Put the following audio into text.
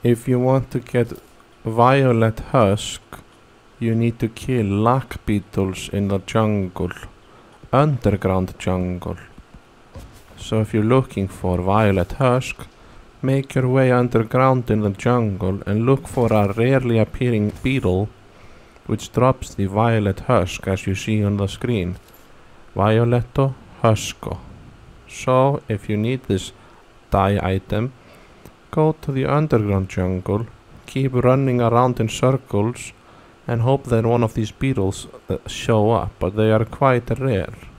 If you want to get violet husk, you need to kill lac beetles in the jungle, underground jungle. So if you're looking for violet husk, make your way underground in the jungle and look for a rarely appearing beetle which drops the violet husk as you see on the screen. Violetto Husko. So if you need this dye item, go to the underground jungle, keep running around in circles and hope that one of these beetles show up, but they are quite rare.